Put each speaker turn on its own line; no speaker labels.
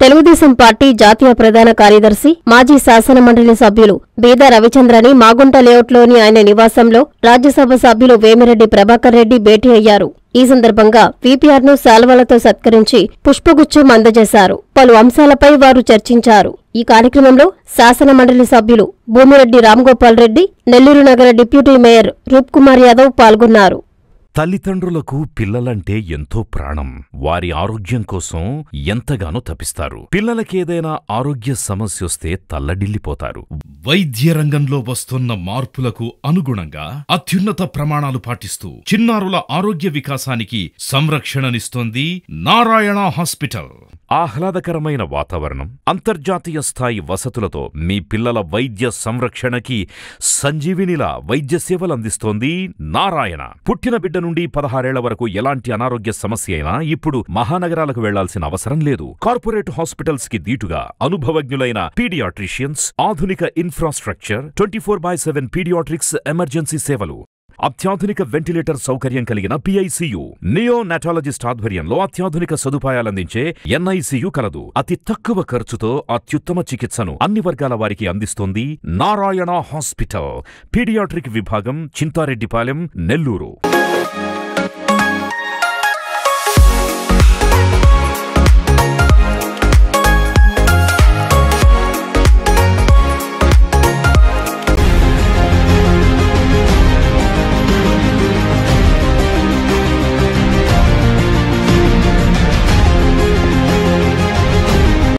Telugu Desam party జాతీయ ప్రధాన కార్యదర్శి, మాజీ శాసనమండలి సభ్యులు బీద రవిచంద్రని మాగుంట లేఅవుట్లోని ఆయన నివాసంలో రాజ్యసభ సభ్యులు వేమిరెడ్డి ప్రభాకర్ రెడ్డి భేటీ అయ్యారు. ఈ సందర్భంగా వీపీఆర్ను శాల్వాలతో సత్కరించి పుష్పగుచ్చం అందజేశారు. పలు అంశాలపై వారు చర్చించారు. ఈ కార్యక్రమంలో శాసనమండలి సభ్యులు భూమిరెడ్డి రామ్గోపాల్ రెడ్డి, నెల్లూరు నగర డిప్యూటీ మేయర్ రూప్కుమార్ యాదవ్ పాల్గొన్నారు.
తల్లిదండ్రులకు పిల్లలంటే ఎంతో ప్రాణం. వారి ఆరోగ్యం కోసం ఎంతగానో తపిస్తారు. పిల్లలకేదైనా ఆరోగ్య సమస్యొస్తే తల్లడిల్లిపోతారు.
వైద్య రంగంలో వస్తున్న మార్పులకు అనుగుణంగా అత్యున్నత ప్రమాణాలు పాటిస్తూ చిన్నారుల ఆరోగ్య వికాసానికి సంరక్షణనిస్తోంది నారాయణ హాస్పిటల్.
ఆహ్లాదకరమైన వాతావరణం, అంతర్జాతీయ స్థాయి వసతులతో మీ పిల్లల వైద్య సంరక్షణకి సంజీవినిలా వైద్య సేవలందిస్తోంది నారాయణ. పుట్టిన బిడ్డ నుండి 16 ఏళ్ల వరకు ఎలాంటి అనారోగ్య సమస్య అయినా ఇప్పుడు మహానగరాలకు వెళ్లాల్సిన అవసరం లేదు. కార్పొరేట్ హాస్పిటల్స్ కి దీటుగా అనుభవజ్ఞులైన పీడియాట్రిషియన్స్, ఆధునిక ఇన్ఫ్రాస్ట్రక్చర్, 24/7 పీడియాట్రిక్స్ ఎమర్జెన్సీ సేవలు, అత్యాధునిక వెంటిలేటర్ సౌకర్యం కలిగిన పిఐసియు, నియోనాటాలజిస్ట్ ఆధ్వర్యంలో అత్యాధునిక సదుపాయాలందించే ఎన్ఐసియు కలదు. అతి తక్కువ ఖర్చుతో అత్యుత్తమ చికిత్సను అన్ని వర్గాల వారికి అందిస్తోంది నారాయణ హాస్పిటల్. పీడియాట్రిక్ విభాగం, చింతారెడ్డిపాలెం, నెల్లూరు.